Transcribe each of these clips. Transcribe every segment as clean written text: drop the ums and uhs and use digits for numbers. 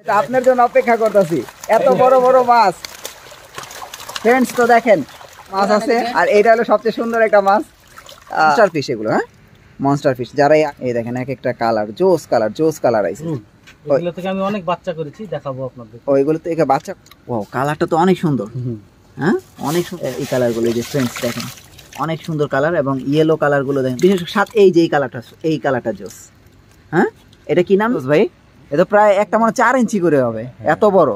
আপনার জন্য অপেক্ষা করতেছি, এত বড় বড় মাছ ফ্রেন্ডস। তো দেখেন মাছ আছে, আর এইটা হলো সবচেয়ে সুন্দর একটা মাছ, মনস্টার ফিশ এগুলো। হ্যাঁ, মনস্টার ফিশ। যারা এই দেখেন এক একটা কালার, জোস কালার আছে। এগুলো থেকে আমি অনেক বাচ্চা করেছি, দেখাবো আপনাদের। ওইগুলো থেকে বাচ্চা। ও কালারটা তো অনেক সুন্দর। হ্যাঁ, অনেক সুন্দর এই কালারগুলো। এই যে ফ্রেন্ডস দেখেন, অনেক সুন্দর কালার, এবং ইয়েলো কালারগুলো দেখেন, বিশেষ সাথে এই যে এই কালারটা জোস। হ্যাঁ, এটা কি নাম ভাই? এটা প্রায় একটা মানে 4 ইঞ্চি করে হবে, এত বড়।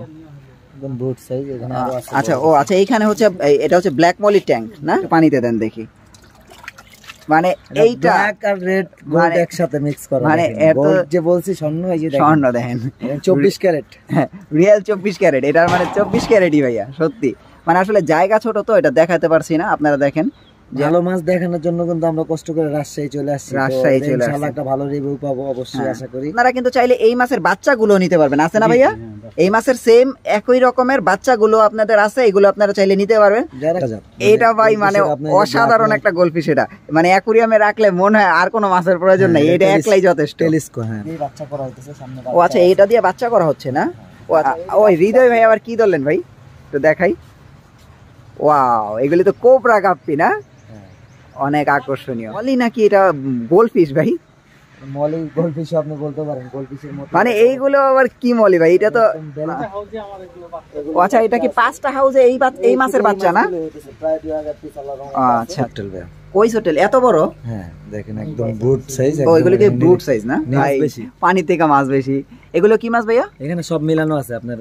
আচ্ছা, ও আচ্ছা, এইখানে হচ্ছে এটা হচ্ছে ব্ল্যাক মলি ট্যাঙ্ক না? পানিতে দেন দেখি, মানে এইটা ব্ল্যাক আর রেড গোল্ড একসাথে মিক্স করা, মানে এত যে বলছি স্বর্ণ, এই যে স্বর্ণ দেখেন 24 ক্যারেট, রিয়েল 24 ক্যারেট। এটার মানে 24 ক্যারেটই ভাইয়া, সত্যি। মানে আসলে জায়গা ছোট তো এটা দেখাতে পারছি না, আপনারা দেখেন। ভালো মাছ দেখানোর জন্য কিন্তু আমরা কষ্ট করে রাজশাহী চলে আসছি, ইনশাআল্লাহ একটা ভালো রিভিউ পাবো অবশ্যই, আশা করি। আপনারা কিন্তু চাইলে এই মাছের বাচ্চাগুলো নিতে পারবেন, আছে না ভাইয়া? এই মাছের সেম একই রকমের বাচ্চাগুলো আপনাদের আছে, এগুলো আপনারা চাইলে নিতে পারবেন। এটা ভাই মানে অসাধারণ একটা গোল্ডফিশ। এটা মানে অ্যাকুরিয়ামে রাখলে মনে হয় আর কোনো মাছের প্রয়োজন নাই, এটা একলাই যথেষ্ট। এই বাচ্চা করা হচ্ছে সামনে। ও আচ্ছা, এটা দিয়ে বাচ্চা করা হচ্ছে না? ওই হৃদয় ভাই আবার কি ধরলেন ভাই, তো দেখাই। ওয়াও, এগুলি তো কোবরা গাপ্পি না? অনেক আকর্ষণীয়। মলি নাকি এটা গোল্ডফিশ ভাই? মলি গোল্ডফিশ আপনি বলতে পারেন, গোল্ডফিশের মতো। মানে এইগুলো আবার কি মলি ভাই? এটা তো আচ্ছা, এটা কি 5টা হাউসে এই মাছের বাচ্চা না? প্রায় 2000 পিস। আচ্ছা, কই হোটেল এত বড়? হ্যাঁ দেখেন, একদম ব্রুট সাইজ। ওইগুলো কি ব্রুট সাইজ না? পানি থেকে মাছ বেশি। এগুলো কি মাছ ভাইয়া? এখানে সব মিলানো আছে আপনার।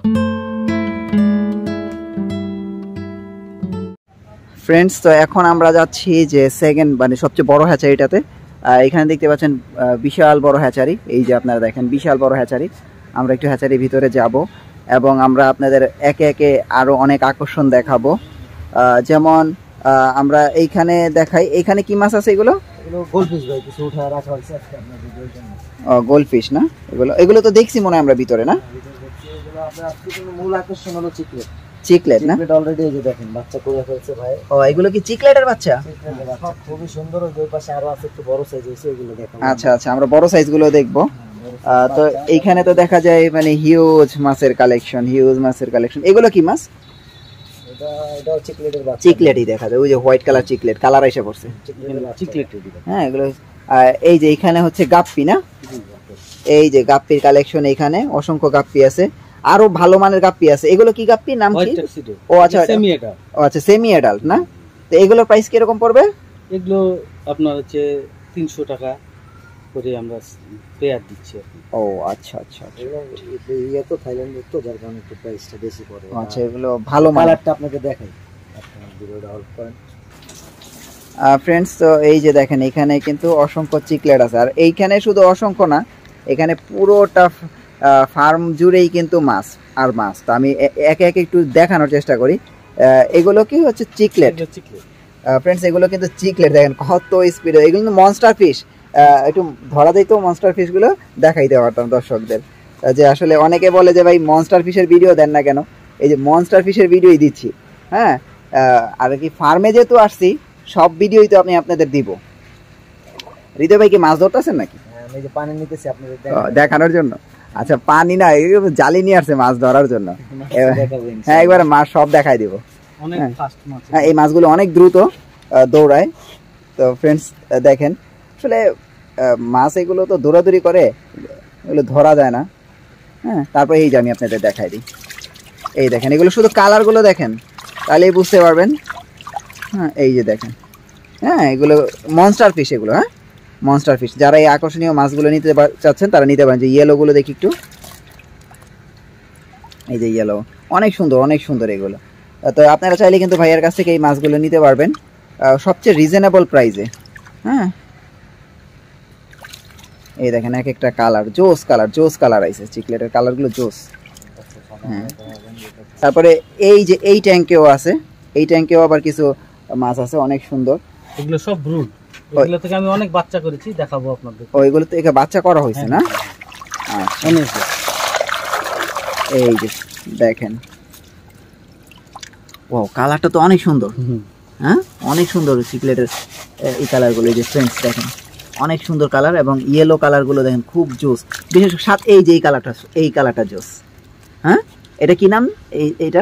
ফ্রেন্ডস, তো এখন আমরা যাচ্ছি যে সেকেন্ড মানে সবচেয়ে বড় হ্যাচারিটাতে। এখানে দেখতে পাচ্ছেন বিশাল বড় হ্যাচারি, এই যে আপনারা দেখেন বিশাল বড় হ্যাচারি। আমরা একটু হ্যাচারির ভিতরে যাব এবং আমরা আপনাদের একে একে আরো অনেক আকর্ষণ দেখাবো। যেমন আমরা এইখানে দেখাই, এইখানে কি মাছ আছে? এগুলো গোল্ডফিশ ভাই, কিছু উঠা রাখা হয়েছে আজকে আপনাদের ভিডিওর জন্য। গোল্ডফিশ না? এগুলো তো দেখছি মনে হয় আমরা ভিতরে না? এগুলো আপনার আজকে মূল আকর্ষণ হলো চিকলেট। চিকলেট না? অলরেডি এই যে দেখেন বাচ্চা করে ফেলছে ভাই। ও এগুলো কি চিকলেটের বাচ্চা? খুবই সুন্দর। ওই পাশে আরো আছে একটু বড় সাইজ হইছে, এগুলো দেখেন। আচ্ছা আচ্ছা, আমরা বড় সাইজ গুলো দেখবো। তো এইখানে তো দেখা যায় মানে হিউজ মাছের কালেকশন। এগুলো কি মাছ? এটাও চিকলেটের বাচ্চা। চিকলেটই দেখা যায়, ওই যে হোয়াইট কালার চিকলেট, কালার এসে পড়ছে চিকলেট। হ্যাঁ, এগুলো এই যে এখানে হচ্ছে গাপ্পি না? এই যে গাপ্পির কালেকশন, এখানে অসংখ্য গাপ্পি আছে, আরো ভালো মানের গাপ্পি আছে। এগুলো কি গাপ্পি, নাম কি? ও আচ্ছা, সেমি অ্যাডাল্ট না? তো এগুলোর প্রাইস কি রকম পড়বে? এগুলো আপনার হচ্ছে 300 টাকা করে আমরা পেয়ার দিচ্ছি। ও আচ্ছা আচ্ছা, এটা তো থাইল্যান্ডের তো, যার কারণে একটু প্রাইসটা বেশি পড়ে। আচ্ছা, এগুলো ভালো কালারটা আপনাকে দেখাই, আপনারা ভিডিওটা হল করেন। ফ্রেন্ডস, তো এই যে দেখেন এখানে কিন্তু অসংখ্য চিকলেট আছে, আর এইখানে শুধু অসংখ্য না, এখানে পুরোটা ফার্ম জুড়েই কিন্তু মাছ আর মাছ। তো আমি একে একে একটু দেখানোর চেষ্টা করি। এগুলো কি হচ্ছে চিকলেট ফ্রেন্ডস, এগুলো কিন্তু চিকলেট। দেখেন কত স্পিড, এগুলো কিন্তু মনস্টার ফিশ। একটু ধরা যাইতো মনস্টার ফিশ গুলো, দেখাইতে পারতাম দর্শকদের, যে আসলে অনেকে বলে যে ভাই মনস্টার ফিশের ভিডিও দেন না কেন? এই যে মনস্টার ফিশের ভিডিওই দিচ্ছি। হ্যাঁ, আর কি ফার্মে যেহেতু আসছি, সব ভিডিওই তো আমি আপনাদের দিব। হৃদয় ভাই কি মাছ ধরতেছেন নাকি? আমি যে পানি নিতেছি আপনাদের দেখানোর জন্য। আচ্ছা, পানি না, জালি নিয়ে আসছে মাছ ধরার জন্য। হ্যাঁ, একবার মাছ সব দেখাই দিব। হ্যাঁ, এই মাছগুলো অনেক দ্রুত দৌড়ায়। তো ফ্রেন্ডস দেখেন, আসলে মাছ এগুলো তো দৌড়াদৌড়ি করে, এগুলো ধরা যায় না। হ্যাঁ, তারপর এই যে আমি আপনাদের দেখাই দিই। এই দেখেন, এগুলো শুধু কালারগুলো দেখেন, তাহলেই বুঝতে পারবেন। হ্যাঁ, এই যে দেখেন। হ্যাঁ, এগুলো মনস্টার ফিশ। এগুলো হ্যাঁ মনস্টার ফিশ। যারা এই আকর্ষণীয় মাছগুলো নিতে চাচ্ছেন তারা নিতে পারেন। যে ইয়েলোগুলো দেখি একটু, এই যে ইয়েলো, অনেক সুন্দর এগুলো। তো আপনারা চাইলে কিন্তু ভাইয়ের কাছ থেকে এই মাছগুলো নিতে পারবেন সবচেয়ে রিজনেবল প্রাইসে। হ্যাঁ, এই দেখেন এক একটা কালার, জোস কালার আইছে, চিকলেটের কালারগুলো জোস। হ্যাঁ, তারপরে এই যে এই ট্যাঙ্কেও আছে, এই ট্যাঙ্কেও আবার কিছু মাছ আছে অনেক সুন্দর। এগুলো সব ব্রুড, এগুলো থেকে আমি অনেক বাচ্চা করেছি, দেখাবো আপনাদের। ওইগুলো থেকে বাচ্চা করা হয়েছে না? আচ্ছা, এই যে দেখেন, ও কালারটা তো অনেক সুন্দর। হ্যাঁ, অনেক সুন্দর চিকলেটের এই কালারগুলো। এই যে ফ্রেন্ডস দেখেন, অনেক সুন্দর কালার, এবং ইয়েলো কালারগুলো দেখেন খুব জোস। বিশেষ করে সাথে এই যে এই কালারটা জোস। হ্যাঁ, এটা কি নাম এইটার?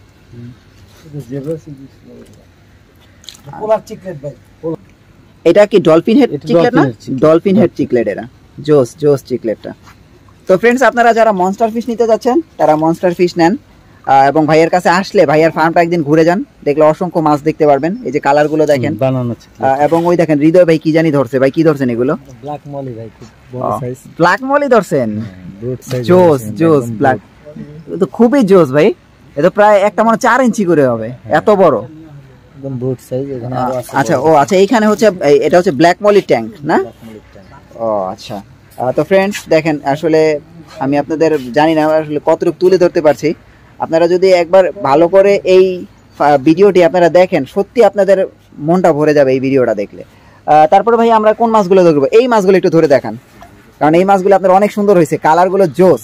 এটা কি ডলফিন হেড চিকলেট না? ডলফিন হেড চিকলেট, এটা জোস জোস চিকলেটটা। তো ফ্রেন্ডস, আপনারা যারা মনস্টার ফিশ নিতে যাচ্ছেন তারা মনস্টার ফিশ নেন, এবং ভাইয়ের কাছে আসলে ভাইয়ার ফার্মটা একদিন ঘুরে যান, দেখলে অসংখ্য মাছ দেখতে পারবেন। এই যে কালারগুলো দেখেন, এবং ওই দেখেন হৃদয় ভাই কি জানি ধরছে। ভাই কি ধরছেন এগুলো? ব্ল্যাক মলি ভাই, খুব বড় সাইজ ব্ল্যাক মলি ধরছেন। জোস জোস ব্ল্যাক, তো খুবই জোস ভাই। এটা প্রায় একটা মনে 4 ইঞ্চি করে হবে, এত বড় একদম ব্রড সাইজ। এখানে আরো আছে। আচ্ছা, ও আচ্ছা, এইখানে হচ্ছে এটা হচ্ছে ব্ল্যাক মলি ট্যাঙ্ক না? ও আচ্ছা। তো ফ্রেন্ডস দেখেন, আসলে আমি আপনাদের জানি না আসলে কতটুকু তুলে ধরতে পারছি। আপনারা যদি একবার ভালো করে এই ভিডিওটি আপনারা দেখেন, সত্যি আপনাদের মনটা ভরে যাবে এই ভিডিওটা দেখলে। তারপরে ভাই আমরা কোন মাছগুলো ধরবো? এই মাছগুলো একটু ধরে দেখান, কারণ এই মাছগুলো আপনার অনেক সুন্দর হয়েছে, কালারগুলো জোস।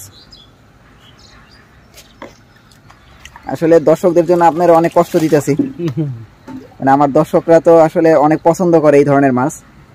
আসলে দর্শকদের জন্য আপনারা অনেক কষ্ট দিতেছি, মানে আমার দর্শকরা তো আসলে অনেক পছন্দ করে এই ধরনের মাছ।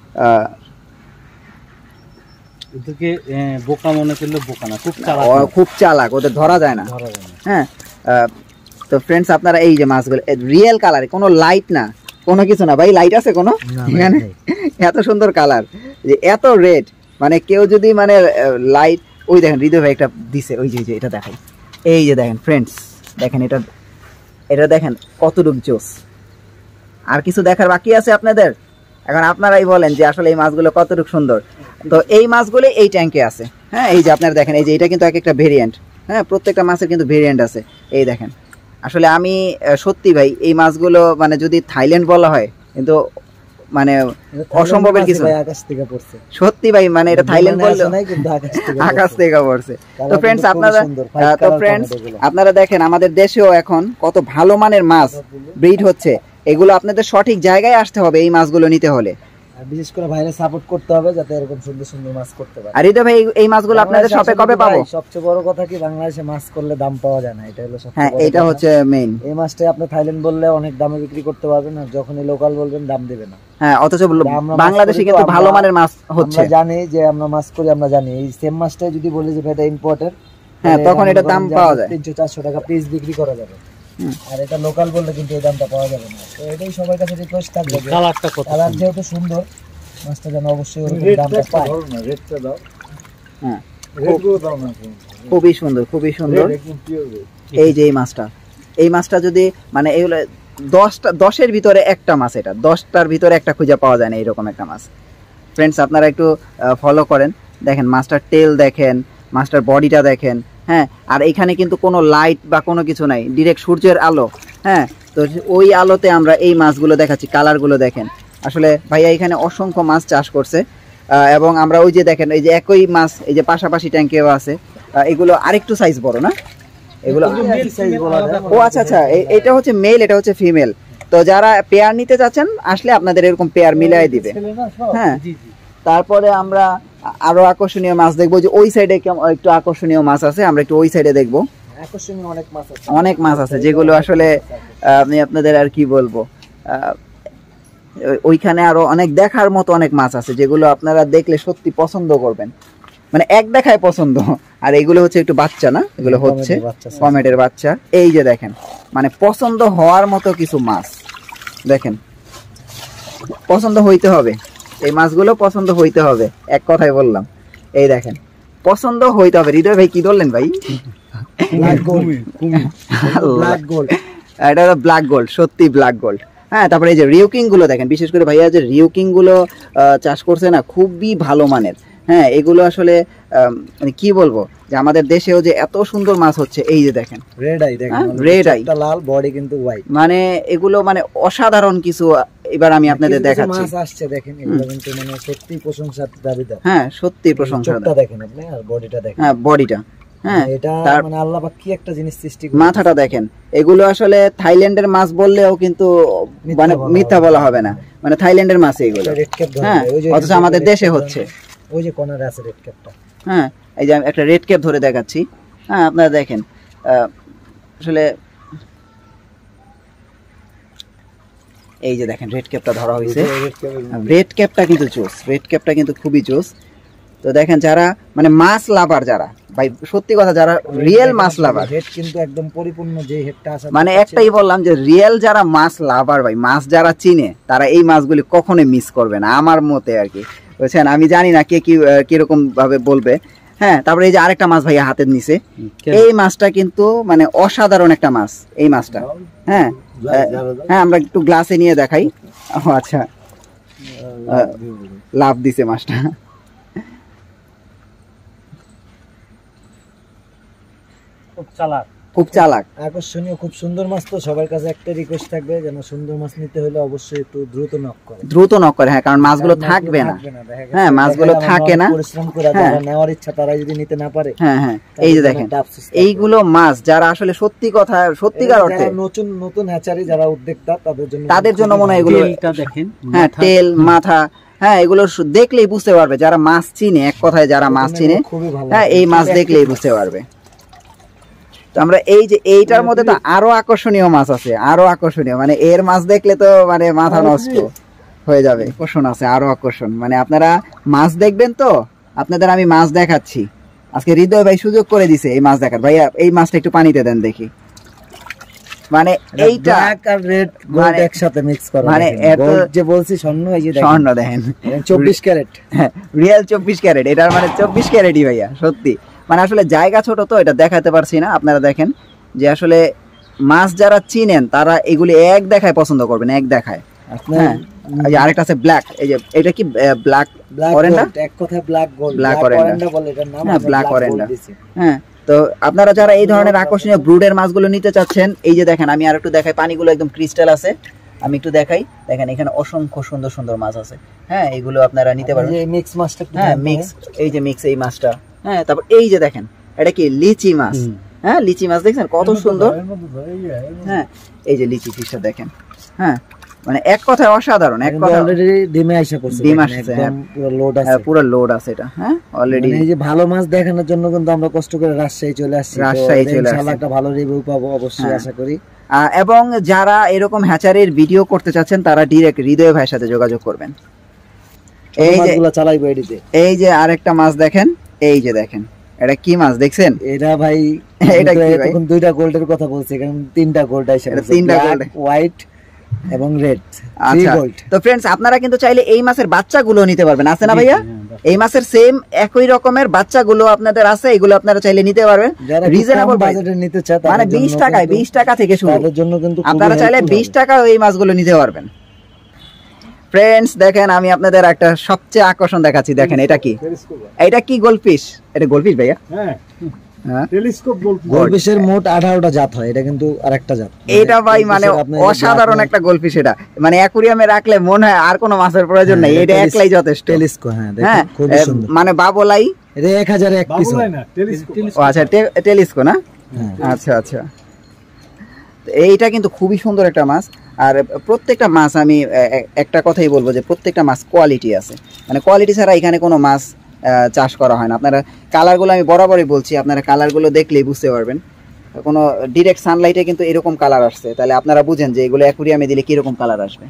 ওদেরকে বোকা মনে করলে বোকা না, খুব চালাক, খুব চালাক, ওদের ধরা যায় না। হ্যাঁ, তো ফ্রেন্ডস আপনারা এই যে মাছগুলো রিয়েল কালার, কোনো লাইট না, কোনো কিছু না। ভাই লাইট আছে কোনো এখানে? এত সুন্দর কালার, যে এত রেড, মানে কেউ যদি মানে লাইট, ওই দেখেন হৃদয় ভাই একটা দিছে, ওই যে এটা দেখাই, এই যে দেখেন ফ্রেন্ডস, দেখেন এটা দেখেন কতটুক জোস। আর কিছু দেখার বাকি আছে আপনাদের? এখন আপনারাই বলেন যে আসলে এই মাছগুলো কতটুকু সুন্দর। তো এই মাছগুলো এই ট্যাঙ্কে আছে। হ্যাঁ, এই যে আপনারা দেখেন, এই যে এটা কিন্তু এক একটা ভেরিয়েন্ট। হ্যাঁ, প্রত্যেকটা মাছের কিন্তু ভেরিয়েন্ট আছে। এই দেখেন, আসলে আমি সত্যি ভাই এই মাছগুলো মানে যদি থাইল্যান্ড বলা হয় কিন্তু মানে অসম্ভবের কিছু। সত্যি ভাই, মানে এটা থাইল্যান্ড বললে আকাশ থেকে পড়ছে। তো ফ্রেন্ডস আপনারা দেখেন আমাদের দেশেও এখন কত ভালো মানের মাছ ব্রিড হচ্ছে। এগুলো আপনাদের সঠিক জায়গায় আসতে হবে এই মাছগুলো নিতে হলে, বিশেষ করে ভাইরে সাপোর্ট করতে হবে যাতে এরকম সুন্দর সুন্দর মাছ করতে পারে। আর এটা ভাই এই মাছগুলো আপনাদের শপে কবে পাবো? সবচেয়ে বড় কথা কি, বাংলাদেশে মাছ করলে দাম পাওয়া যায় না, এটা হলো সবচেয়ে হ্যাঁ, এটা হচ্ছে মেইন। এই মাছটা আপনি থাইল্যান্ড বললে অনেক দামে বিক্রি করতে পারবেন, না যখনই লোকাল বলবেন দাম দিবে না। হ্যাঁ, অথচ বাংলাদেশে কিন্তু ভালো মানের মাছ হচ্ছে। আমরা জানি যে আমরা মাছ করি, আমরা জানি এই সেম মাছটাই যদি বলি যে এটা ইম্পোর্টেড, হ্যাঁ, তখন এটা দাম পাওয়া যায় 300-400 টাকা পিস বিক্রি করা যাবে। আর এটা লোকাল বললে কিন্তু এই দামটা পাওয়া যাবে না। তো এটাই সবার কাছে রিকোয়েস্ট থাকবে, কালার যেহেতু সুন্দর, মাছটা যেন অবশ্যই ওরকম দামটা পায়। রেটটা দাও। হ্যাঁ, রেটগুলো দাও না, খুবই সুন্দর, খুবই সুন্দর। এই যে এই মাছটা যদি মানে এইগুলো 10-এর ভিতরে একটা মাছ, এটা 10টার ভিতরে একটা খুঁজে পাওয়া যায় না এরকম একটা মাছ। ফ্রেন্ডস আপনারা একটু ফলো করেন, দেখেন মাছটার টেল দেখেন, মাছটার বডিটা দেখেন। হ্যাঁ, আর এখানে কিন্তু কোনো লাইট বা কোনো কিছু নাই, ডিরেক্ট সূর্যের আলো। হ্যাঁ, তো ওই আলোতে আমরা এই মাছগুলো দেখাচ্ছি, কালারগুলো দেখেন। আসলে ভাইয়া এখানে অসংখ্য মাছ চাষ করছে, এবং আমরা ওই যে দেখেন এই যে একই মাছ এই যে পাশাপাশি ট্যাঙ্কেও আছে। এগুলো আরেকটু সাইজ বড় না এগুলো? ও আচ্ছা আচ্ছা, এটা হচ্ছে মেল, এটা হচ্ছে ফিমেল। তো যারা পেয়ার নিতে চাচ্ছেন আসলে আপনাদের এরকম পেয়ার মিলাই দিবে। হ্যাঁ, তারপরে আমরা আরো আকর্ষণীয় মাছ দেখবো, যে ওই সাইডে একটু আকর্ষণীয় মাছ আছে, আমরা একটু ওই সাইডে দেখবো। আকর্ষণীয় অনেক মাছ আছে যেগুলো আসলে আমি আপনাদের আর কি বলবো, ওইখানে আরো অনেক দেখার মতো অনেক মাছ আছে যেগুলো আপনারা দেখলে সত্যি পছন্দ করবেন, মানে এক দেখায় পছন্দ। আর এগুলো হচ্ছে একটু বাচ্চা না, এগুলো হচ্ছে কমেটের বাচ্চা। এই যে দেখেন, মানে পছন্দ হওয়ার মতো কিছু মাছ দেখেন, পছন্দ হইতে হবে এই মাছগুলো, পছন্দ হইতে হবে, এক কথাই বললাম। এই দেখেন, পছন্দ হইতে হবে। হৃদয় ভাই কি ধরলেন ভাই? এটা হলো ব্ল্যাক গোল্ড, সত্যি ব্ল্যাক গোল্ড। হ্যাঁ, তারপরে এই যে রিউকিং গুলো দেখেন, বিশেষ করে ভাইয়া যে রিউকিং গুলো চাষ করছে না, খুবই ভালো মানের। হ্যাঁ, এগুলো আসলে মানে কি বলবো, যে আমাদের দেশেও যে এত সুন্দর মাছ হচ্ছে। এই যে দেখেন রেড আই, দেখেন রেড আই, লাল বডি কিন্তু হোয়াইট, মানে এগুলো মানে অসাধারণ কিছু। এবার আমি আপনাদের দেখাচ্ছি, মাছ আসছে দেখেন, এগুলো কিন্তু মানে সত্যি প্রশংসার দাবিদার। হ্যাঁ, সত্যি প্রশংসার। চোখটা দেখেন আপনি, আর বডিটা দেখেন। হ্যাঁ, বডিটা, হ্যাঁ, এটা মানে আল্লাহ পাক কি একটা জিনিস সৃষ্টি করেছে। মাথাটা দেখেন, এগুলো আসলে থাইল্যান্ডের মাছ বললেও কিন্তু মানে মিথ্যা বলা হবে না, মানে থাইল্যান্ডের মাছ এগুলো। হ্যাঁ, অথচ আমাদের দেশে হচ্ছে। ওই যে কোনারে আছে রেড ক্যাপটা। হ্যাঁ, এই যে আমি একটা রেড ক্যাপ ধরে দেখাচ্ছি। হ্যাঁ, আপনারা দেখেন, আসলে এই যে দেখেন রেড ক্যাপটা ধরা হয়েছে, রেড ক্যাপটা কিন্তু জোস, রেড ক্যাপটা কিন্তু খুবই জোস। তো দেখেন যারা মানে মাছ লাভার, যারা ভাই সত্যি কথা যারা রিয়েল মাছ লাভার, হেড কিন্তু একদম পরিপূর্ণ যে হেডটা আছে, মানে একটাই বললাম যে রিয়েল যারা মাছ লাভার ভাই, মাছ যারা চিনে তারা এই মাছগুলি কখনোই মিস করবে না আমার মতে আর কি, বুঝছেন। আমি জানি না কে কি কিরকম ভাবে বলবে। হ্যাঁ, তারপরে এই যে আরেকটা মাছ ভাইয়া হাতের নিচে, এই মাছটা কিন্তু মানে অসাধারণ একটা মাছ এই মাছটা। হ্যাঁ হ্যাঁ, আমরা একটু গ্লাসে নিয়ে দেখাই। আচ্ছা, লাভ দিছে মাছটা। খুব চালাক, আকর্ষণীয়, খুব সুন্দর মাছ। তো সবার কাছে একটা রিকোয়েস্ট থাকবে, যেন সুন্দর মাছ নিতে হলে অবশ্যই একটু দ্রুত নক করে, দ্রুত নক করে। হ্যাঁ, কারণ মাছগুলো থাকবে না। হ্যাঁ, মাছগুলো থাকে না, পরিশ্রম করে যারা নেওয়ার ইচ্ছা তারা যদি নিতে না পারে। হ্যাঁ হ্যাঁ, এই যে দেখেন এইগুলো মাছ যারা আসলে সত্যি কথা সত্যিকার অর্থে নতুন নতুন হ্যাচারি যারা উদ্যোক্তা, তাদের জন্য মনে হয় এগুলো দেখেন। হ্যাঁ, তেল মাথা, হ্যাঁ এগুলো দেখলেই বুঝতে পারবে যারা মাছ চিনে, এক কথায় যারা মাছ চিনে, হ্যাঁ এই মাছ দেখলেই বুঝতে পারবে। তো আমরা এই যে এইটার মধ্যে তো আরো আকর্ষণীয় মাছ আছে, আরো আকর্ষণীয়, মানে এর মাছ দেখলে তো মানে মাথা নষ্ট হয়ে যাবে। আকর্ষণ আছে, আরো আকর্ষণ, মানে আপনারা মাছ দেখবেন তো, আপনাদের আমি মাছ দেখাচ্ছি। আজকে হৃদয় ভাই সুযোগ করে দিছে এই মাছ দেখার। ভাইয়া এই মাছটা একটু পানিতে দেন দেখি। মানে এইটা ব্ল্যাক আর রেড গোল্ড একসাথে মিক্স করা, মানে এত যে বলছি স্বর্ণ, এই যে স্বর্ণ দেখেন 24 ক্যারেট, রিয়েল 24 ক্যারেট, এটার মানে 24 ক্যারেটই ভাইয়া সত্যি। মানে আসলে জায়গা ছোট তো এটা দেখাতে পারছি না। আপনারা দেখেন যে আসলে মাছ যারা চিনেন তারা এগুলি এক দেখায় পছন্দ করবেন, এক দেখায়। হ্যাঁ, এই আরেকটা আছে ব্ল্যাক, এই যে এটা কি ব্ল্যাক অরেন্ডা, এক কথায় ব্ল্যাক গোল্ড, ব্ল্যাক অরেন্ডা বলে এটার নাম। হ্যাঁ, ব্ল্যাক অরেন্ডা। হ্যাঁ, তো আপনারা যারা এই ধরনের আকর্ষণীয় ব্রুডের মাছগুলো নিতে চাচ্ছেন, এই যে দেখেন আমি আর একটু দেখাই, পানিগুলো একদম ক্রিস্টাল আছে, আমি একটু দেখাই। দেখেন এখানে অসংখ্য সুন্দর সুন্দর মাছ আছে। হ্যাঁ, এগুলো আপনারা নিতে পারবেন। এই মিক্স মাছটা, হ্যাঁ মিক্স, এই যে মিক্স এই মাছটা। হ্যাঁ, তারপর এই যে দেখেন এটা কি লিচি মাছ। হ্যাঁ, লিচি মাছ দেখছেন কত সুন্দর। হ্যাঁ, এই যে লিচি ফিশটা দেখেন। হ্যাঁ, মানে এক কথায় অসাধারণ, এক কথা অলরেডি ডিমে আইসা পড়ছে, ডিম আসছে, পুরো লোড আছে, পুরো লোড আছে এটা। হ্যাঁ, অলরেডি এই যে ভালো মাছ দেখানোর জন্য কিন্তু আমরা কষ্ট করে রাজশাহী চলে আসছি, ইনশাআল্লাহ একটা ভালো রিভিউ পাবো অবশ্যই, আশা করি। এবং যারা এরকম হ্যাচারির ভিডিও করতে চাচ্ছেন তারা ডাইরেক্ট হৃদয় ভাইয়ের সাথে যোগাযোগ করবেন। এই যে চালাইবো এডিতে। এই যে আরেকটা মাছ দেখেন, এই যে দেখেন এটা কি মাছ দেখছেন? এটা ভাই এটা কি ভাই? এখন দুইটা গোল্ডের কথা বলছি, কারণ তিনটা গোল্ড আইছে, তিনটা গোল্ড, হোয়াইট এবং রেড। আচ্ছা, তো फ्रेंड्स আপনারা কিন্তু চাইলে এই মাছের বাচ্চাগুলো নিতে পারবেন, আছে না ভাইয়া? এই মাছের সেম একই রকমের বাচ্চাগুলো আপনাদের আছে, এগুলো আপনারা চাইলে নিতে পারবেন রিজনেবল বাজেটে নিতে চান, মানে 20 টাকায়, 20 টাকা থেকে শুরু। তাদের জন্য কিন্তু আপনারা চাইলে 20 টাকায় এই মাছগুলো নিতে পারবেন। फ्रेंड्स দেখেন আমি আপনাদের একটা সবচেয়ে আকর্ষণ দেখাচ্ছি, দেখেন এটা কি? এটা কি গোল্ডফিশ? এটা গোল্ডফিশ ভাইয়া? হ্যাঁ, টেলিস্কোপ গোল্ডফিশের মোট 18টা জাত হয়, এটা কিন্তু আরেকটা জাত। এটা ভাই মানে অসাধারণ একটা গোল্ডফিশ, এটা মানে অ্যাকুরিয়ামে রাখলে মনে হয় আর কোনো মাছের প্রয়োজন নাই, এটা একলাই যথেষ্ট। টেলিস্কোপ, হ্যাঁ দেখেন খুবই সুন্দর, মানে বাবলাই, এটা 1001 পিস। ও আচ্ছা, টেলিস্কোপ না? আচ্ছা আচ্ছা, এইটা কিন্তু খুবই সুন্দর একটা মাছ। আর প্রত্যেকটা মাছ আমি একটা কথাই বলবো যে প্রত্যেকটা মাছ কোয়ালিটি আছে, মানে কোয়ালিটি ছাড়া এখানে কোনো মাছ চাষ করা হয় না। আপনারা কালারগুলো আমি বরাবরই বলছি, আপনারা কালারগুলো দেখলেই বুঝতে পারবেন। কোনো ডিরেক্ট সানলাইটে কিন্তু এরকম কালার আসছে, তাহলে আপনারা বুঝেন যে এগুলো অ্যাকুরিয়ামে দিলে কিরকম কালার আসবে।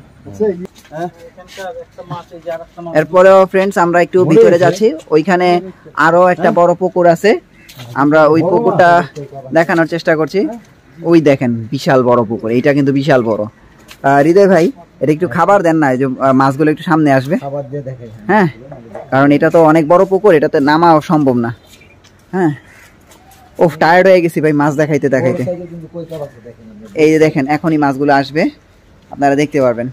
এরপরেও ফ্রেন্ডস আমরা একটু ভিতরে যাচ্ছি, ওইখানে আরো একটা বড় পুকুর আছে, আমরা ওই পুকুরটা দেখানোর চেষ্টা করছি। ওই দেখেন বিশাল বড় পুকুর, এইটা কিন্তু বিশাল বড়। হৃদয় ভাই এটা একটু খাবার দেন না, এই যে মাছগুলো একটু সামনে আসবে। হ্যাঁ, কারণ এটা তো অনেক বড় পুকুর, এটাতে নামাও সম্ভব না। হ্যাঁ, ওফ টায়ার্ড হয়ে গেছি ভাই মাছ দেখাইতে দেখাইতে। এই যে দেখেন এখনই মাছগুলো আসবে, আপনারা দেখতে পারবেন।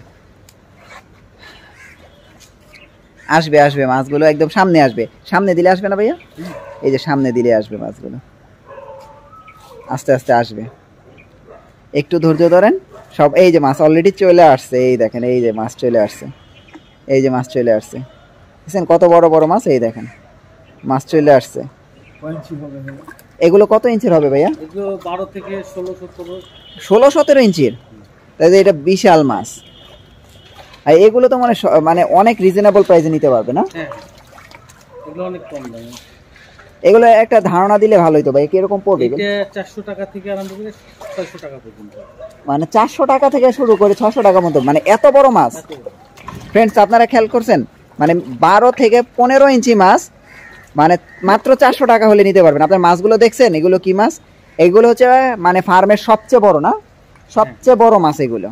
আসবে আসবে মাছগুলো একদম সামনে আসবে, সামনে দিলে আসবে না ভাইয়া? এই যে সামনে দিলে আসবে মাছগুলো, আস্তে আস্তে আসবে, একটু ধৈর্য ধরেন সব। এই যে মাছ অলরেডি চলে আসছে, এই দেখেন এই যে মাছ চলে আসছে, এই যে মাছ চলে আসছে, দেখছেন কত বড় বড় মাছ। এই দেখেন মাছ চলে আসছে। এগুলো কত ইঞ্চির হবে ভাইয়া? 12 থেকে 16-17 ইঞ্চির, তাই এটা বিশাল মাছ। আর এগুলো তো মানে অনেক রিজনেবল প্রাইসে নিতে পারবে না? এগুলো অনেক কম দামে। এগুলো একটা ধারণা দিলে ভালো হতো ভাই, কিরকম পড়বে? এটা 400 টাকা থেকে আরম্ভ করে 600 টাকা পর্যন্ত। মানে 400 টাকা থেকে শুরু করে 600 টাকা মতো, মানে এত বড় মাছ। ফ্রেন্ডস আপনারা খেয়াল করছেন, মানে 12 থেকে 15 ইঞ্চি মাছ মানে মাত্র 400 টাকা হলে নিতে পারবেন। আপনার মাছগুলো দেখছেন, এগুলো কি মাছ? এগুলো হচ্ছে মানে ফার্মের সবচেয়ে বড় না, সবচেয়ে বড় মাছ এগুলো।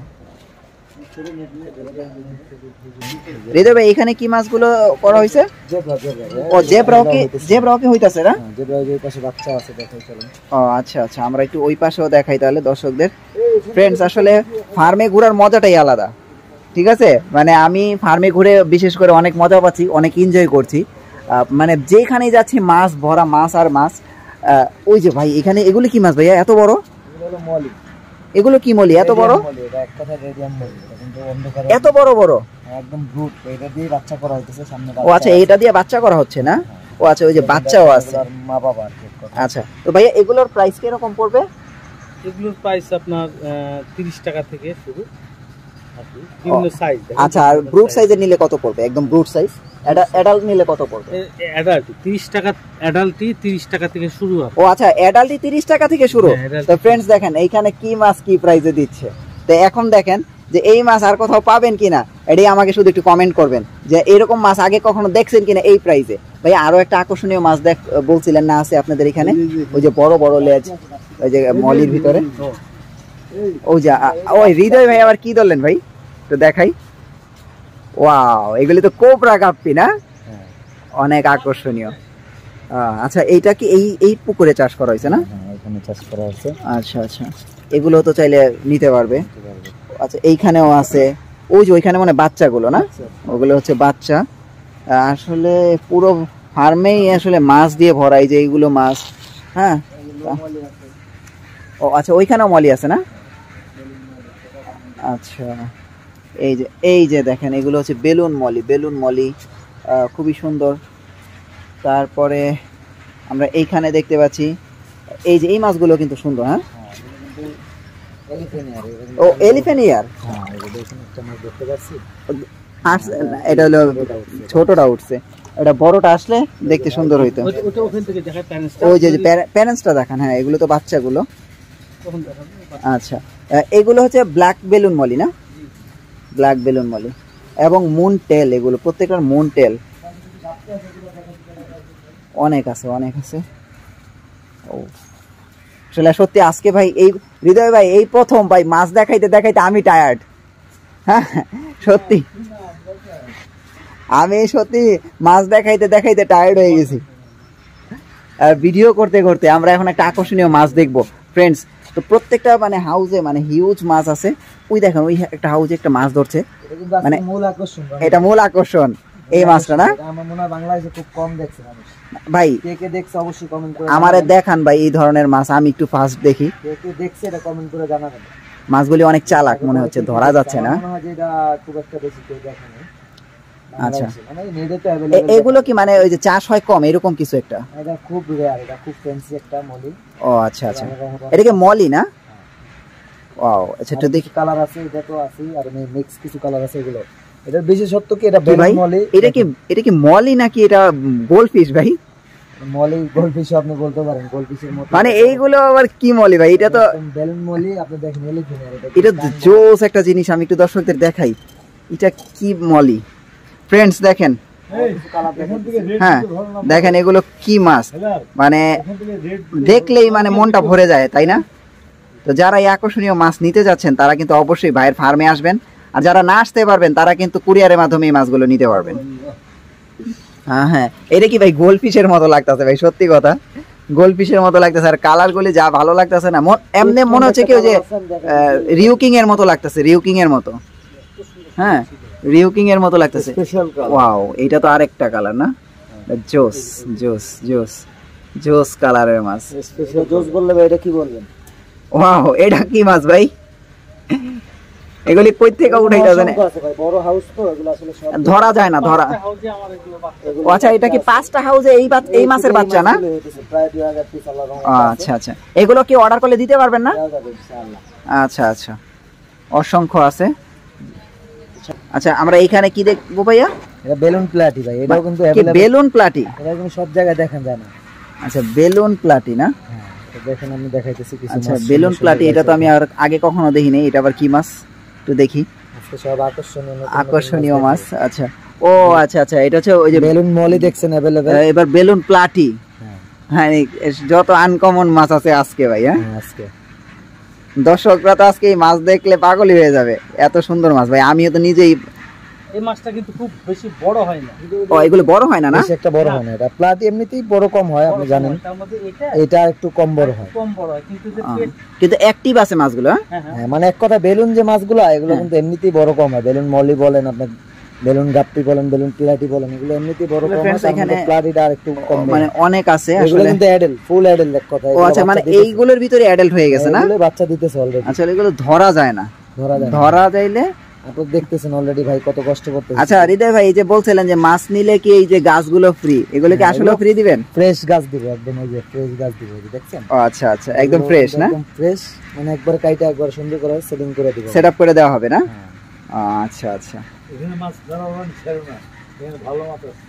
হৃদয় ভাই এখানে কি মাছগুলো করা হয়েছে? ও জেব্রাও কি হইতাছে না? ওই পাশে বাচ্চা আছে, দেখাই চলেন। ও আচ্ছা আচ্ছা, আমরা একটু ওই পাশেও দেখাই তাহলে দর্শকদের। ফ্রেন্ডস আসলে ফার্মে ঘোরার মজাটাই আলাদা, ঠিক আছে? মানে আমি ফার্মে ঘুরে বিশেষ করে অনেক মজা পাচ্ছি, অনেক এনজয় করছি। মানে যেখানেই যাচ্ছি মাছ ভরা, মাছ আর মাছ। ওই যে ভাই এখানে এগুলো কি মাছ ভাইয়া এত বড়? এগুলো কি মলি এত বড়? এত বড় বড় একদম ব্রুট, এটা দিয়ে বাচ্চা করা হইতেছে সামনে। ও আচ্ছা, এটা দিয়ে বাচ্চা করা হচ্ছে না? ও আচ্ছা, ওই যে বাচ্চাও আছে। মা বাবা। আচ্ছা, তো ভাইয়া এগুলোর প্রাইস কি রকম পড়বে? এগুলোর প্রাইস আপনার 30 টাকা থেকে শুরু, বিভিন্ন সাইজ। আচ্ছা, আর ব্রুট সাইজের নিলে কত পড়বে? একদম ব্রুট সাইজ অ্যাডাল্ট নিলে কত পড়বে? অ্যাডাল্ট 30 টাকা, অ্যাডাল্টই 30 টাকা থেকে শুরু। ও আচ্ছা, অ্যাডাল্টই 30 টাকা থেকে শুরু। তো ফ্রেন্ডস দেখেন এইখানে কি মাছ কি প্রাইসে দিচ্ছে। তো এখন দেখেন যে এই মাছ আর কোথাও পাবেন কিনা, এটাই আমাকে শুধু একটু কমেন্ট করবেন যে এরকম মাছ আগে কখনো দেখছেন কিনা এই প্রাইসে। ভাই আরো একটা আকর্ষণীয় মাছ বলছিলেন না আছে আপনাদের এখানে? ওই যে বড় বড় লেজ, ওই যে মলির ভিতরে। ওই যে ওই হৃদয় ভাই আবার কি ধরলেন ভাই, তো দেখাই। ওয়াও, এগুলি তো কোবরা গাপ্পি না? অনেক আকর্ষণীয়। আচ্ছা, এইটা কি এই পুকুরে চাষ করা হয়েছে না? এখানে চাষ করা হয়েছে। আচ্ছা আচ্ছা, এগুলো তো চাইলে নিতে পারবে। আচ্ছা, এইখানেও আছে। ওই যে ওইখানে মানে বাচ্চাগুলো না, ওগুলো হচ্ছে বাচ্চা। আসলে পুরো ফার্মেই আসলে মাছ দিয়ে ভরা, এই যে এইগুলো মাছ। হ্যাঁ, ও আচ্ছা, ওইখানেও মলি আছে না? আচ্ছা, এই যে দেখেন এগুলো হচ্ছে বেলুন মলি, খুবই সুন্দর। তারপরে আমরা এইখানে দেখতে পাচ্ছি এই যে এই মাছগুলো কিন্তু সুন্দর। হ্যাঁ, ও এলিফ্যান্ট ইয়ার। এটা হলো ছোটটা উঠছে, এটা বড়টা আসলে দেখতে সুন্দর হইতো। ওই যে প্যারেন্টসটা দেখান। হ্যাঁ, এগুলো তো বাচ্চাগুলো। আচ্ছা, এগুলো হচ্ছে ব্ল্যাক বেলুন মলি না? ব্ল্যাক বেলুন মলি এবং মুন টেল, এগুলো প্রত্যেকটার মুন টেল। অনেক আছে। ও আসলে সত্যি আজকে ভাই এই হৃদয় ভাই এই প্রথম ভাই মাছ দেখাইতে দেখাইতে আমি টায়ার্ড। হ্যাঁ সত্যি, আমি সত্যি মাছ দেখাইতে দেখাইতে টায়ার্ড হয়ে গেছি। ভিডিও করতে করতে আমরা এখন একটা আকর্ষণীয় মাছ দেখবো ফ্রেন্ডস। তো প্রত্যেকটা মানে হাউজে মানে হিউজ মাছ আছে। ওই দেখেন ওই একটা হাউজে একটা মাছ ধরছে, মানে এটা মূল আকর্ষণ এই মাছটা না? আমার মনে হয় বাংলাদেশে খুব কম দেখছে মানুষ। ভাই কে কে দেখছে অবশ্যই কমেন্ট করে আমারে দেখান ভাই এই ধরনের মাছ, আমি একটু ফার্স্ট দেখি। কে কে দেখছে এটা কমেন্ট করে জানাবেন। মাছগুলি অনেক চালাক মনে হচ্ছে, ধরা যাচ্ছে না। মনে হয় যে এটা খুব একটা বেশি কেউ দেখে না। আচ্ছা, মানে নেটে তো अवेलेबल। এগুলো কি মানে ওই যে চাষ হয় কম এরকম কিছু একটা? এটা খুব রেয়ার, এটা খুব ফ্যান্সি একটা মলি। ও আচ্ছা আচ্ছা, এটা কি মলি না? ওয়াও, আচ্ছা একটু দেখি। কালার আছে, এটা তো আছে, আর মিক্স কিছু কালার আছে এগুলো। এটার বিশেষত্ব কি এটা বেলুন মলি। এটা কি মলি নাকি এটা গোল্ডফিশ ভাই? মলি গোল্ডফিশ আপনি বলতে পারেন, গোল্ডফিশের মতো। মানে এইগুলো আবার কি মলি ভাই? এটা তো বেলুন মলি, আপনি দেখেন এলিফ্যান্ট। এটা জোস একটা জিনিস, আমি একটু দর্শকদের দেখাই এটা কি মলি। ফ্রেন্ডস দেখেন, হ্যাঁ দেখেন এগুলো কি মাছ, মানে দেখলেই মানে মনটা ভরে যায়, তাই না? তো যারা এই আকর্ষণীয় মাছ নিতে যাচ্ছেন তারা কিন্তু অবশ্যই ভাইয়ের ফার্মে আসবেন, আর যারা না আসতে পারবেন তারা কিন্তু কুরিয়ারের মাধ্যমে এই মাছগুলো নিতে পারবেন। হ্যাঁ হ্যাঁ, এটা কি ভাই গোল্ডফিশের মতো লাগতেছে ভাই, সত্যি কথা গোল্ডফিশের মতো লাগতেছে। আর কালার গুলি যা ভালো লাগতেছে না, এমনি মনে হচ্ছে কি ওই যে রিউকিং এর মতো লাগতেছে, রিউকিং এর মতো। হ্যাঁ, রিউকিং এর মতো লাগতেছে। ওয়াও, এটা তো আরেকটা কালার না? জোস জোস জোস জোস কালারের মাছ। স্পেশাল জোস বললে ভাই এটা কি বলবেন? ওয়াও, এটা কি মাছ ভাই? এগুলি কই থেকে উঠাইতা জানে? বড় হাউস তো, এগুলো আসলে সব ধরা যায় না। ধরা, আচ্ছা এটা কি 5টা হাউসে এই মাছের বাচ্চা না? প্রায় 2000 পিস আলাদা। আচ্ছা আচ্ছা, এগুলো কি অর্ডার করলে দিতে পারবেন না? আচ্ছা আচ্ছা, অসংখ্য আছে। আচ্ছা, আমরা এইখানে কি দেখবো ভাইয়া? এটা বেলুন প্লাটি ভাই, এটাও কিন্তু বেলুন প্লাটি। এটা কিন্তু সব জায়গায় দেখা যায় না। আচ্ছা বেলুন প্লাটি না? হ্যাঁ দেখেন আমি দেখাইতেছি কিছু মাছ। আচ্ছা বেলুন প্লাটি, এটা তো আমি আর আগে কখনো দেখিনি। এটা আবার কি মাছ একটু দেখি। আজকে সব আকর্ষণীয় মাছ। আচ্ছা ও আচ্ছা আচ্ছা, এটা হচ্ছে ওই যে বেলুন মলি দেখছেন अवेलेबल। এবার বেলুন প্লাটি। হ্যাঁ যত আনকমন মাছ আছে আজকে ভাই। হ্যাঁ আজকে দর্শকরা তো আজকে এই মাছ দেখলে পাগলই হয়ে যাবে, এত সুন্দর মাছ ভাই। আমিও তো নিজেই। এই মাছটা কিন্তু খুব বেশি বড় হয় না। ও এগুলো বড় হয় না? না বেশি একটা বড় হয় না। এটা প্লাটি এমনিতেই বড় কম হয়, আপনি জানেন। এটা একটু কম বড় হয়, কিন্তু অ্যাক্টিভ আছে মাছগুলো। হ্যাঁ মানে এক কথা বেলুন যে মাছগুলো এগুলো কিন্তু এমনিতেই বড় কম হয়। বেলুন মলি বলেন, আপনি বেলুন গাপ্পি বলেন, বেলুন প্লাটি বলেন, এগুলো এমনিতেই বড় কম হয়। এখানে প্লাটিটা আরেকটু কম, মানে অনেক আছে এগুলো কিন্তু অ্যাডাল্ট, ফুল অ্যাডাল্ট এক কথা। ও আচ্ছা, মানে এইগুলোর ভিতরে অ্যাডাল্ট হয়ে গেছে না? এগুলো বাচ্চা দিতেছে অলরেডি। আচ্ছা এগুলো ধরা যায় না? ধরা যাইলে আপনি দেখতেছেন অলরেডি ভাই কত কষ্ট করতেছে। আচ্ছা হৃদয় ভাই, এই যে বলছিলেন যে মাছ নিলে কি এই যে গাছগুলো ফ্রি, এগুলো কি আসলে ফ্রি দিবেন? ফ্রেশ গাছ দিব একদম, এই যে ফ্রেশ গাছ দিব, দেখছেন? ও আচ্ছা আচ্ছা, একদম ফ্রেশ না? একদম ফ্রেশ, মানে একবার কাইটা একবার সুন্দর করে সেটিং করে দিব, সেটআপ করে দেওয়া হবে না? আচ্ছা আচ্ছা। এখানে মাছ ধরা হন ছেড়ো না, এখানে ভালো মাছ আছে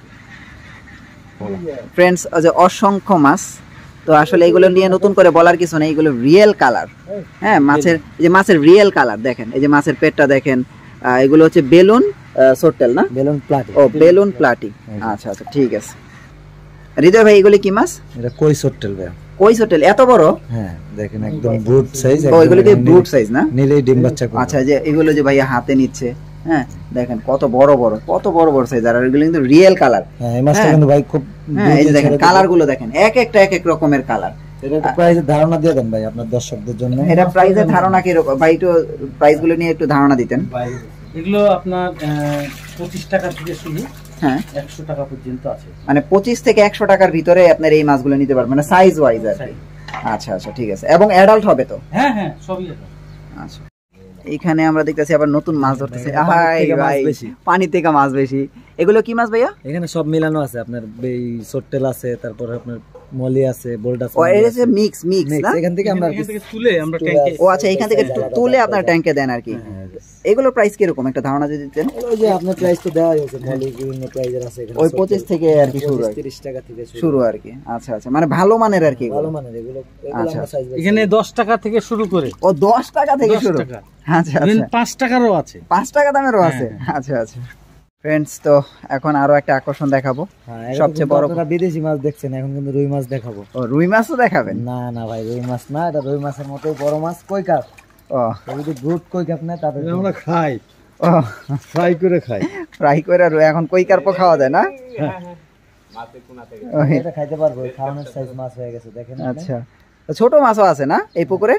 ফ্রেন্ডস। যে অসংখ্য মাছ, তো আসলে এগুলো নিয়ে নতুন করে বলার কিছু নেই, এগুলো রিয়েল কালার। হ্যাঁ মাছের, এই যে মাছের রিয়েল কালার দেখেন, এই যে মাছের পেটটা দেখেন। এগুলো হচ্ছে বেলুন সোট্টেল না? Balloon platy. ও বেলুন প্লাটি। আচ্ছা আচ্ছা ঠিক আছে। হৃদয় ভাই এগুলো কি মাছ? এটা কই সোট্টেল ভাই। কই সোট্টেল এত বড়? হ্যাঁ দেখেন একদম ব্রুট সাইজ। ও এগুলো কি ব্রুট সাইজ না? নিলেই ডিম বাচ্চা করে। আচ্ছা যে এগুলো যে ভাইয়া হাতে নিচ্ছে, হ্যাঁ দেখেন কত বড় বড়, কত বড় বড় সাইজ। আর এগুলো কিন্তু রিয়েল কালার। হ্যাঁ এই মাছটা কিন্তু ভাই খুব, হ্যাঁ এই যে দেখেন কালার গুলো দেখেন, এক একটা এক এক রকমের কালার। এটা একটু প্রাইসের ধারণা দিয়ে দেন ভাই আপনার দর্শকদের জন্য। এটা প্রাইসের ধারণা কি রকম ভাই? একটু প্রাইস গুলো নিয়ে একটু ধারণা দিতেন। এগুলো আপনার 25 টাকা থেকে শুরু, হ্যাঁ 100 টাকা পর্যন্ত আছে। মানে 25 থেকে 100 টাকার ভিতরে আপনার এই মাছগুলো নিতে পারবেন, মানে সাইজ ওয়াইজ আর কি। আচ্ছা আচ্ছা ঠিক আছে। এবং অ্যাডাল্ট হবে তো? হ্যাঁ হ্যাঁ সবই অ্যাডাল্ট। আচ্ছা এখানে আমরা দেখতেছি আবার নতুন মাছ ধরতেছে। হাই ভাই, পানি থেকে মাছ বেশি। এগুলো কি মাছ ভাইয়া? এখানে সব মিলানো আছে, আপনার এই সোট্টেল আছে, তারপর আপনার মলি আছে, বোল্ড আছে। ও এটা যে মিক্স না? এখান থেকে আমরা তুলে আমরা ট্যাঙ্কে। ও আচ্ছা এখান থেকে তুলে আপনার ট্যাঙ্কে দেন আর কি। এগুলোর প্রাইস কি রকম একটা ধারণা যদি দিতেন? ওই যে আপনার প্রাইস তো দেওয়াই আছে, মলি বিভিন্ন প্রাইজের আছে এখানে। ওই 25 থেকে আর কি শুরু, 30 টাকা থেকে শুরু আর কি। আচ্ছা আচ্ছা, মানে ভালো মানের আর কি। ভালো মানের এগুলো। আচ্ছা এখানে 10 টাকা থেকে শুরু করে। ও 10 টাকা থেকে শুরু? আচ্ছা আচ্ছা 5 টাকারও আছে, 5 টাকা দামেরও আছে। আচ্ছা আচ্ছা ফ্রেন্ডস, তো এখন আরো একটা আকর্ষণ দেখাবো। সবচেয়ে বড়, আপনারা বিদেশি মাছ দেখছেন, এখন কিন্তু রুই মাছ দেখাবো। ও রুই মাছও দেখাবেন? না না ভাই রুই মাছ না, এটা রুই মাছের মতোই বড় মাছ, কই কাপ। ও যদি ব্রুট কই কাপ না, তাদের আমরা খাই। ও ফ্রাই করে খাই, ফ্রাই করে। এখন কই কার্প খাওয়া যায় না? মাছে কোনা থেকে এটা খাইতে পারবো, খাওয়ানোর সাইজ মাছ হয়ে গেছে দেখেন। আচ্ছা ছোট মাছও আছে না এই পুকুরে?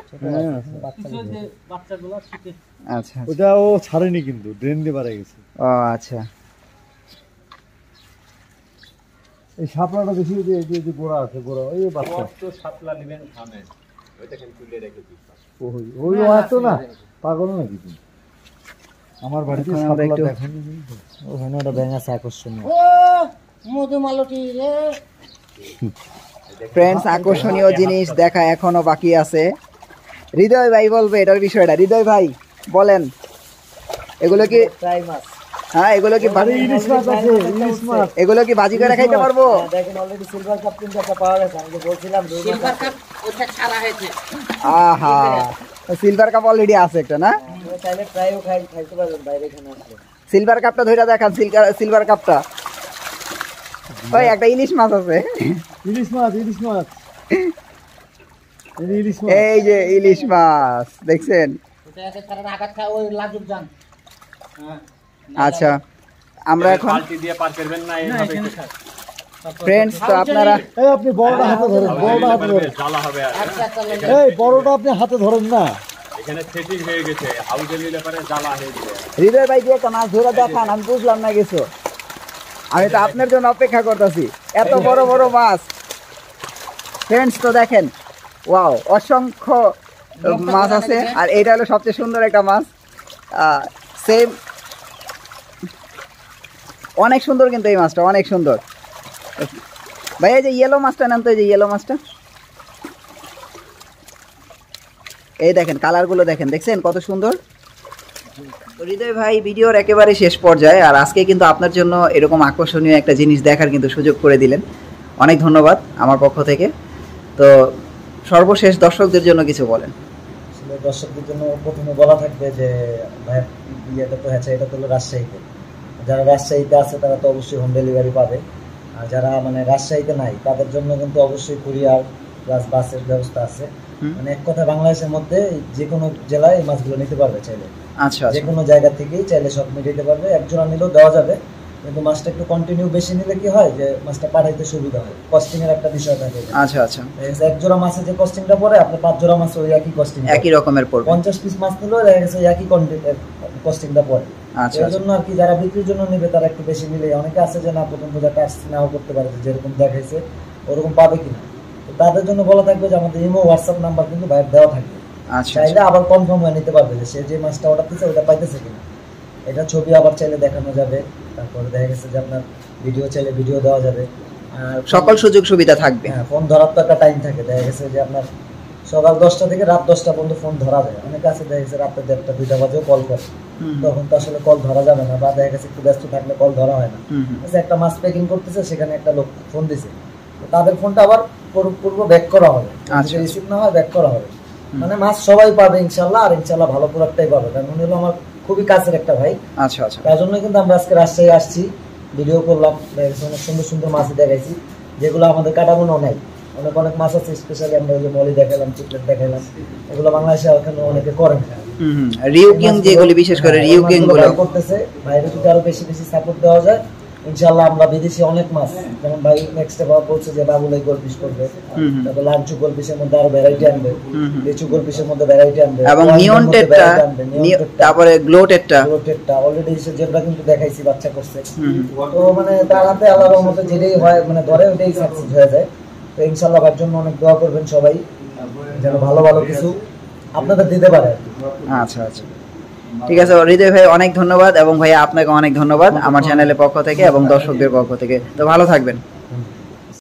বাচ্চাগুলো ছিটে। আচ্ছা ওটাও ছাড়েনি কিন্তু, ড্রেন দিয়ে বাড়ে গেছে। ও আচ্ছা এই শাপলাটা বেশি, এই যে গোড়া আছে, গোড়া ওই বাচ্চা তো শাপলা নেবেন থামেন, ওইটা কেন তুলে রেখে দিই। ওই আছে না, পাগল নাকি তুমি? আমার বাড়িতে শাপলা দেখেন, ওখানে ওটা ব্যাঙ আছে আকর্ষণীয়। ও মধুমালতি রে ফ্রেন্ডস, আকর্ষণীয় জিনিস দেখা এখনো বাকি আছে। হৃদয় ভাই বলবে এটার বিষয়টা। হৃদয় ভাই বলেন, এগুলো কি ফ্রাই মাছ? হ্যাঁ এগুলো কি ইলিশ মাছ আছে, ইলিশ মাছ। এগুলো কি ভাজি করে খাইতে পারবো? দেখেন অলরেডি সিলভার কাপ তিনটা পাওয়া গেছে। আমি তো বলছিলাম সিলভার কাপ ওটা ছাড়া হয়েছে। আহা সিলভার কাপ অলরেডি আছে একটা না? চাইলে ফ্রাইও খাইতে পারবেন বাইরে, এখানে আছে। সিলভার কাপটা ধরে দেখান, সিলভার কাপটা। ওই একটা ইলিশ মাছ আছে। ইলিশ মাছ, ইলিশ মাছ, ইলিশ মাছ। এই যে ইলিশ মাছ দেখছেন? আচ্ছা আমরা এখন ফ্রেন্ডস, তো আপনারা আপনি বড়টা হাতে ধরেন, বড়টা হাতে ধরেন, এই বড়টা আপনি হাতে ধরেন না। এখানে সেটিং হয়ে গেছে, হাউজে নিলে পরে জ্বালা হয়ে যাবে। হৃদয় ভাই দিয়ে একটা মাছ ধরে দেখান, আমি বুঝলাম না কিছু। আমি তো আপনার জন্য অপেক্ষা করতেছি, এত বড় বড় মাছ। ফ্রেন্ডস তো দেখেন, ওয়াও অসংখ্য মাছ আছে। আর এটা হলো সবচেয়ে সুন্দর একটা মাছ। সেম অনেক সুন্দর, কিন্তু এই মাছটা অনেক সুন্দর। ভাই এই যে ইয়েলো মাছটা নেন তো, এই যে ইয়েলো মাছটা। এই দেখেন কালারগুলো দেখেন, দেখছেন কত সুন্দর। হৃদয় ভাই ভিডিওর একেবারে শেষ পর্যায়ে, আর আজকে কিন্তু আপনার জন্য এরকম আকর্ষণীয় একটা জিনিস দেখার কিন্তু সুযোগ করে দিলেন। অনেক ধন্যবাদ আমার পক্ষ থেকে। তো সর্বশেষ দর্শকদের জন্য কিছু বলেন। আসলে দর্শকদের জন্য প্রথমে বলা থাকবে যে ভাই ইয়েটা তো হ্যাঁ এটা তো হলো রাজশাহীতে, যারা রাজশাহীতে আছে তারা তো অবশ্যই হোম ডেলিভারি পাবে, আর যারা মানে রাজশাহীতে নাই তাদের জন্য কিন্তু অবশ্যই কুরিয়ার প্লাস বাসের ব্যবস্থা আছে। মানে এক কথা বাংলাদেশের মধ্যে যে কোনো জেলায় এই মাছগুলো নিতে পারবে চাইলে, আচ্ছা যে কোনো জায়গা থেকেই চাইলে সব নিতে পারবে, এক জোড়া নিলেও দেওয়া যাবে। কিন্তু মাছটা একটু কন্টিনিউ বেশি নিলে কি হয় যে মাছটা পাঠাইতে সুবিধা হয়, কস্টিং এর একটা বিষয় থাকে। আচ্ছা আচ্ছা, এক জোড়া মাছে যে কস্টিংটা পড়ে আপনার 5 জোড়া মাছ ওই একই কস্টিং, একই রকমের পড়বে। 50 পিস মাছ নিলেও দেখা গেছে একই কস্টিংটা পড়ে। আচ্ছা, এই জন্য আর কি যারা বিক্রির জন্য নেবে তারা একটু বেশি নিলে, অনেকে আছে যে না প্রথম পূজাটা আসছে নাও করতে পারে, যেরকম দেখাইছে ওরকম পাবে কিনা। তো তাদের জন্য বলা থাকবে যে আমাদের ইমো হোয়াটসঅ্যাপ নাম্বার কিন্তু ভাইয়ের দেওয়া থাকবে, চাইলে আবার কনফার্ম হয়ে নিতে পারবে যে সে যে মাছটা অর্ডার দিচ্ছে ওটা পাইতেছে কিনা। এটা ছবি আবার চাইলে দেখানো যাবে, তারপরে দেখা গেছে যে আপনার ভিডিও চাইলে ভিডিও দেওয়া যাবে, আর সকল সুযোগ সুবিধা থাকবে। হ্যাঁ, ফোন ধরার তো একটা টাইম থাকে, দেখা গেছে যে আপনার সকাল 10টা থেকে রাত 10টা পর্যন্ত ফোন ধরা যায়। অনেকে আছে দেখা গেছে রাতে 1:30 2টা বাজেও কল করে, তখন তো আসলে কল ধরা যাবে না, বা দেখা গেছে একটু ব্যস্ত থাকলে কল ধরা হয় না। একটা মাছ প্যাকিং করতেছে, সেখানে একটা লোক ফোন দিছে, তাদের ফোনটা আবার পূর্ব ব্যাক করা হবে, রিসিভ না হয় ব্যাক করা হবে। মানে মাছ সবাই পাবে ইনশাল্লাহ, আর ইনশাল্লাহ ভালো প্রোডাক্টটাই পাবে, কারণ উনি হলো আমার খুবই কাছের একটা ভাই। আচ্ছা আচ্ছা, তার জন্য কিন্তু আমরা আজকে রাজশাহী আসছি, ভিডিও করলাম, অনেক সুন্দর সুন্দর মাছ দেখাইছি যেগুলো আমাদের কাটাবোনও নাই। অনেক অনেক মাছ আছে, স্পেশালি আমরা ওই যে মলি দেখালাম, চিকলেট দেখালাম, এগুলো বাংলাদেশে ওখানে অনেকে করেন। রিউকিং যেগুলি বিশেষ করে রিউকিং গুলো করতেছে, বাইরে যদি আরো বেশি বেশি সাপোর্ট দেওয়া যায় ইনশাআল্লাহ আমরা বিদেশি অনেক মাছ, যেমন ভাই নেক্সট এবার বলছে যে বাবুলাই গোলফিশ করবে, তারপর লাঞ্চু গোলফিশের মধ্যে আরো ভ্যারাইটি আনবে, লিচু গোলফিশের মধ্যে ভ্যারাইটি আনবে, এবং নিয়ন টেটটা, তারপরে গ্লো টেটটা অলরেডি যেটা কিন্তু দেখাইছি বাচ্চা করছে। তো মানে তার হাতে আল্লাহর রহমতে যেটাই হয় মানে ধরে ওটাই সাকসেস হয়ে যায়। তো ইনশাআল্লাহ তার জন্য অনেক দোয়া করবেন সবাই, যেন ভালো ভালো কিছু আপনাদের দিতে পারে। আচ্ছা আচ্ছা, ঠিক আছে হৃদয় ভাই, অনেক ধন্যবাদ, এবং ভাইয়া আপনাকে অনেক ধন্যবাদ আমার চ্যানেলের পক্ষ থেকে এবং দর্শকদের পক্ষ থেকে। তো ভালো থাকবেন।